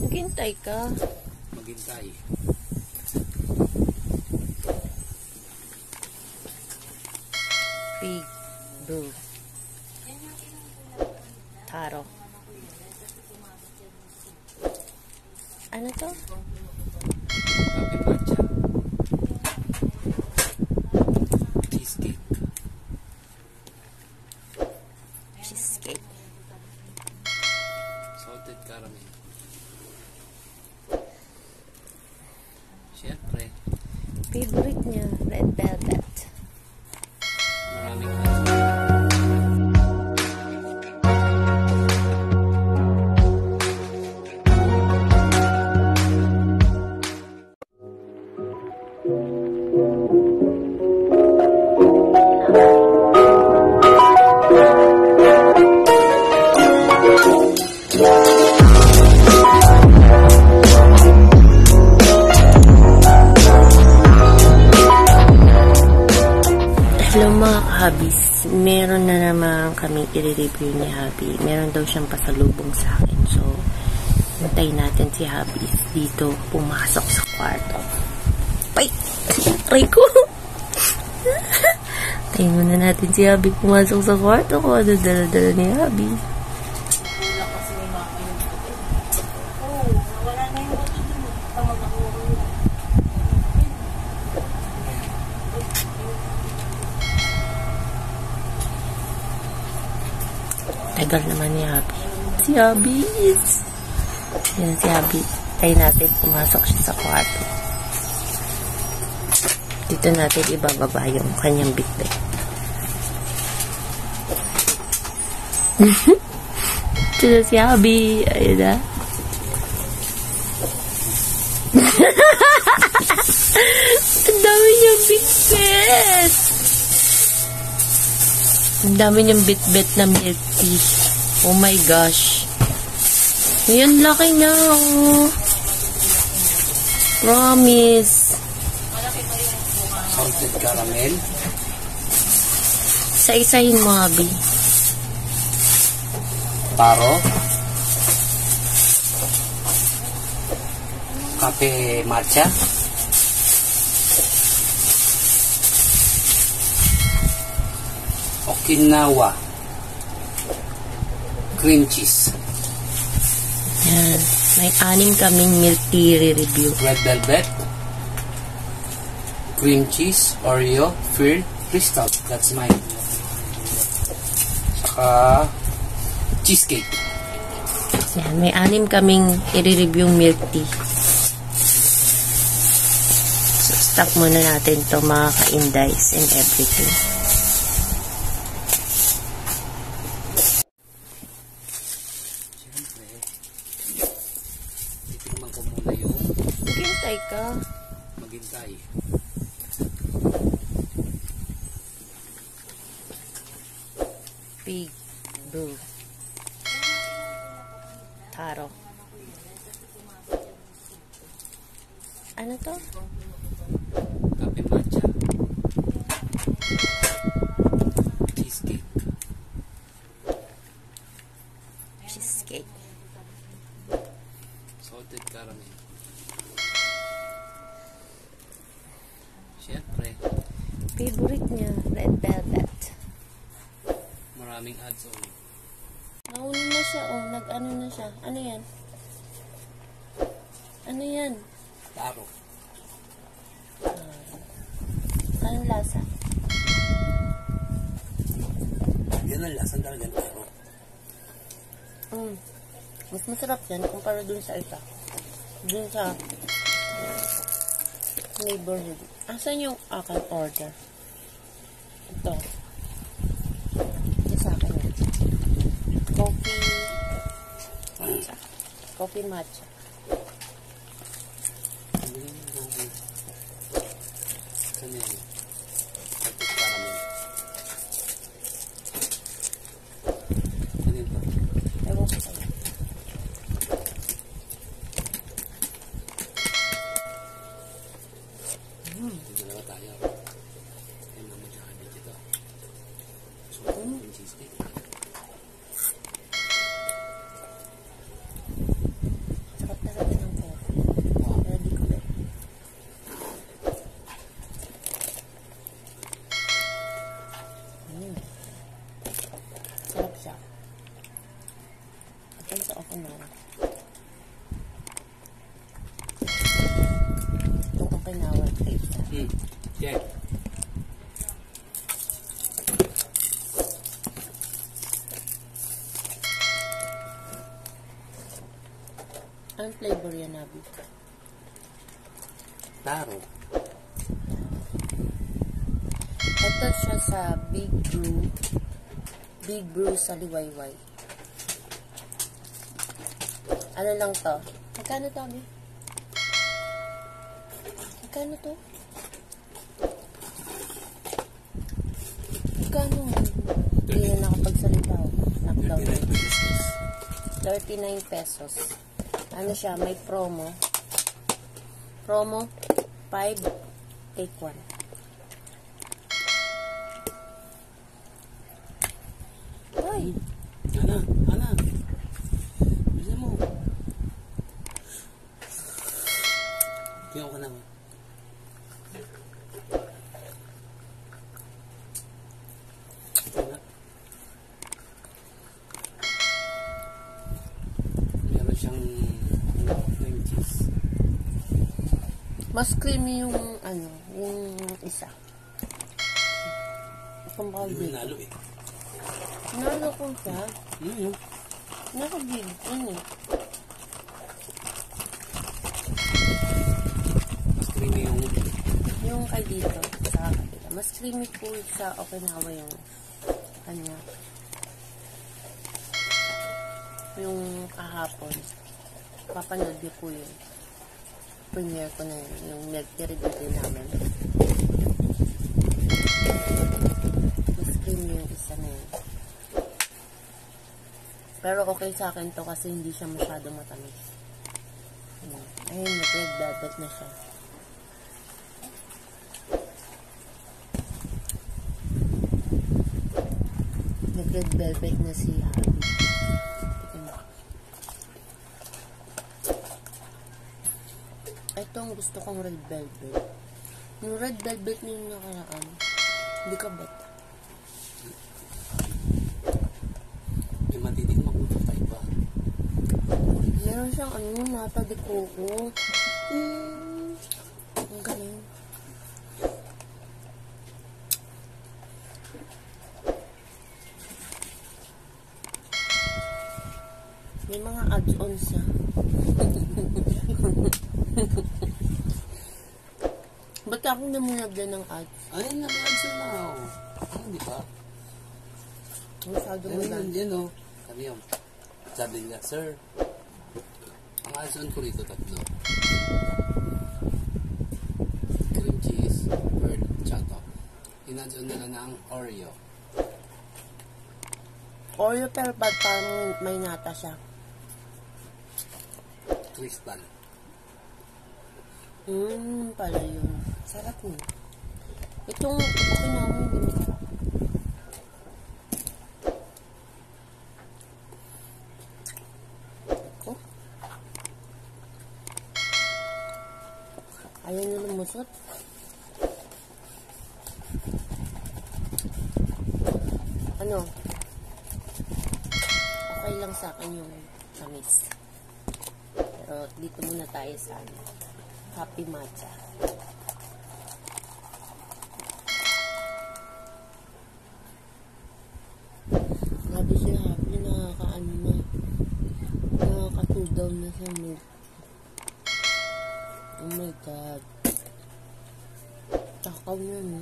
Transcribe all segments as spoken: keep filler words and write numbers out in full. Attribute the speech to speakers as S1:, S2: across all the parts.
S1: Maghintay ka.
S2: Maghintay.
S1: Big Blue. Taro. Ano to?
S2: Kape matcha. Cheesecake.
S1: Cheesecake.
S2: Salted caramel. Siyempre.
S1: Favorite niya, red velvet.
S2: Maraming
S1: Hello mga ka-hubbies, meron na naman kami i-review ni Hubby. Meron daw siyang pasalubong sa akin. So, hintayin natin si Hubby dito pumasok sa kwarto. Ay! Aray ko! Hintayin muna natin si Hubby pumasok sa kwarto ko. Ano dala-dala ni Hubby? Tagal naman ni Hubby. Si Hubby is... Yan si Hubby. Tayo natin pumasok siya sa kwarto. Dito natin ibababa yung kanyang bitbit. Ito si Hubby. Ayun na. Ang dami niyang bitbit. Ang dami niyang bit-bit na milk tea. Oh my gosh. Ayan, laki na. Oh. Promise.
S2: salted caramel.
S1: Isa-isahin mo, Hubby.
S2: Taro. Kape matcha. Okinawa cream cheese.
S1: Yan. May anim kaming milk tea review.
S2: Red velvet, cream cheese, Oreo, Fir, Crystal. That's mine. Saka cheesecake.
S1: Yan. May anim kaming i-review milk tea. So, stop muna natin to mga ka-indies and everything. Maghintay ka.
S2: Maghintay.
S1: Big Blue. Taro. Ano to?
S2: Kape matcha. Cheesecake.
S1: Cheesecake.
S2: Salted caramel. Siyempre.
S1: Favorite niya, red velvet.
S2: Maraming ads on.
S1: Nauna na siya, oh. Nag-ano na siya. Ano yan? Ano yan?
S2: Taro.
S1: Uh, anong lasa?
S2: Yan ang lasan talaga ng taro.
S1: Mm. Mas masarap yan kumpara dun sa isa. Dun sa neighborhood. Asan yung aking order? Ito. Ito sa akin yan. Coffee matcha. Coffee matcha.
S2: Ano yan? Salted caramel. Ano yun ba?
S1: Ewan ko sa'yo. Mm.
S2: Dalawa tayo. Ayun naman siya kami dito. So,
S1: Mm.
S2: yung cheesecake.
S1: Sarap na sarap. Ano? Itong Okinawa tape.
S2: Hmm. Yeah.
S1: Anong flavor yan, Abi?
S2: Taro.
S1: Ito siya sa Big Brew. Big Brew sa Liwayway. Ano lang to? Magkano to, Abi? Magkano to? Magkano? Hindi na nakapagsalita ako. Knockdown. thirty-nine pesos. Ano siya? May promo. Promo five take one. Ay!
S2: Ana, Ana. Bisa mo. Tingnan ko na mo. Tingnan. Meron siyang cream cheese.
S1: Mas creamy yung ano, yung isa. Kung baka
S2: Hindi
S1: big.
S2: mo nalo eh.
S1: Nalo ko siya.
S2: Ano yun?
S1: Naka-big. Ano eh.
S2: Mas creamy yung...
S1: Yung kay dito, sa kapila. Mas creamy po sa Okinawa yung kanya. Yung kahapon. Papanood niyo po yun. Premiere ko na yun. Yung milk tea review din namin. Mas creamy yung isa na yun. Pero okay sa akin to kasi hindi siya masyado matamis. Ayun, nag-red velvet na siya. Nag-red velvet na si Harvey. Ito ang gusto kong red velvet. Yung red velvet na yung nakaraan, hindi ka bet.
S2: Yung matitikman ko sa iba.
S1: Meron siyang ano, nata de coco. Mm, ang galing. May mga add-ons siya. Ba't akong namunagdan ng ads?
S2: Ay, nag-answer na ako. Ano, di ba?
S1: Masyado mo
S2: Ano
S1: lang.
S2: yun, yan o. Ano yun? Sabi nila, sir, ang answer ko rito tatlo. Cream cheese, bird, chato. In-answer nila na ang Oreo.
S1: Oreo pero ba't parang may nata siya?
S2: Crystal.
S1: Hmm, pala yun. Sarap yun. Itong Okinawa mo, hindi masarap. Ito. Ayaw nyo lumusot. Ano? Okay lang sa akin yung tamis. Pero dito muna tayo sa ano. Happy matcha. Grabe siya happy. Nakakaano na. Nakakatugaw na sa milk. Oh my God. Takaw na no.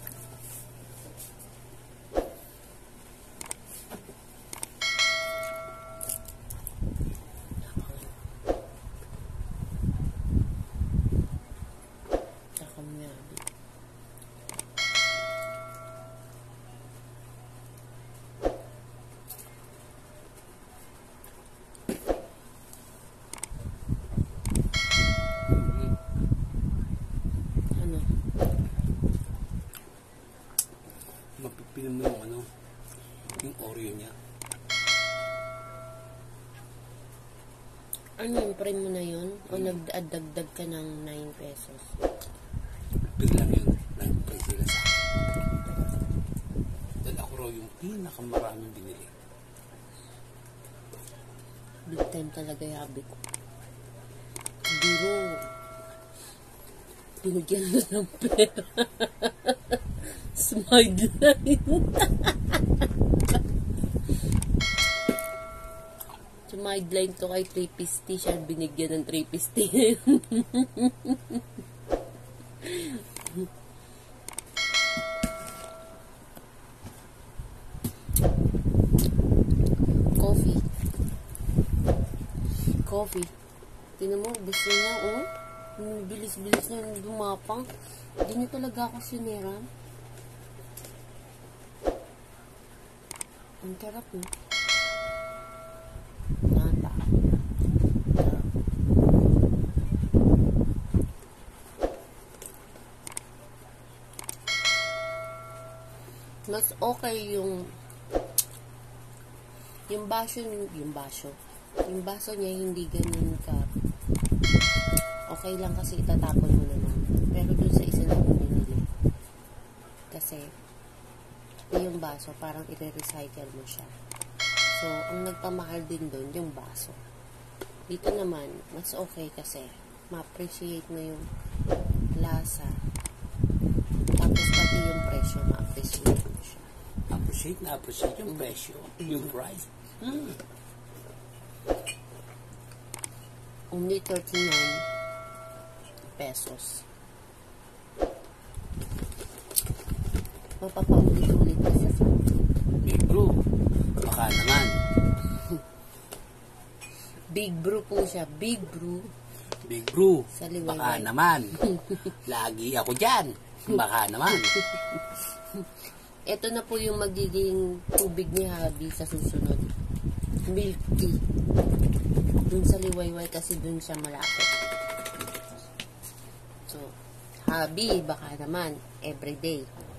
S2: Mapipili mo yung ano, yung Oreo niya.
S1: Ano yung prime mo na yun? O nagdagdag ka ng nine pesos?
S2: Pili lang yun. Nag-price sila sa akin. Dahil ako raw yung pinakamaraming binili.
S1: Big time talaga yung hobby ko. Biro. Binigyan na ng pera. Smile line. Smile line to kay three piece tee. Siya binigyan ng three piece tee. Coffee. Coffee. Tinan mo, gusto niya, oh. Bilis-bilis na yung dumapang. Hindi niya talaga ako siniran. Ang tarap, no? Nata. Tarap. Mas okay yung yung baso, yung baso. Yung baso niya hindi ganun ka okay lang kasi itatapon mo naman. Pero dun sa isa lang yung binili. Kasi yung baso, parang i-recycle mo siya. So, ang nagpamahal din dun, yung baso. Dito naman, mas okay kasi ma-appreciate mo yung lasa. Tapos pati yung presyo, ma-appreciate mo siya.
S2: Appreciate na appreciate yung presyo. Mm-hmm. Yung price. Mm.
S1: Only thirty-nine pesos. Mapapaulit-ulit na siya.
S2: Big bro. Baka naman.
S1: Big bro po siya. Big bro.
S2: Big bro.
S1: Sa liwayway.
S2: Baka naman. Lagi ako dyan. Baka naman.
S1: Ito na po yung magiging tubig ni Habi sa susunod. Milk tea. Dun sa liwayway kasi dun siya malapit. So, Habi, baka naman, everyday.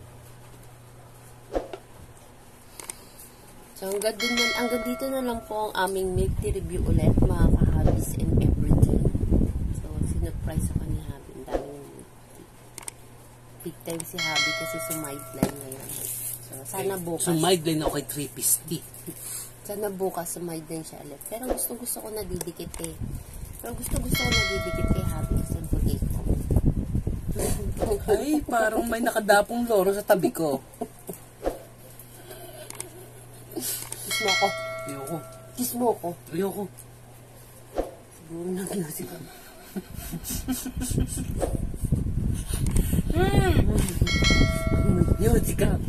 S1: So, hanggang, dun na, hanggang dito na lang po ang aming milk tea review ulit, mga ka-Habis and everything. So, sinurprise ako ni Habi. Ang daming milk tea. Big time si Habi kasi sumideline ngayon. So, sana bukas.
S2: Sumideline ako kay three piece tea.
S1: Sana bukas sumideline siya ulit. Pero gusto-gusto ko nadidikit eh. Pero gusto-gusto ko nadidikit kay Habi kasi ang puti ko.
S2: Ay, parang may nakadapong loro sa tabi ko.
S1: Kiss mo ako.
S2: Ayoko.
S1: Kiss mo ako.
S2: Ayoko.
S1: Siguro nag-music ako.
S2: Music ka.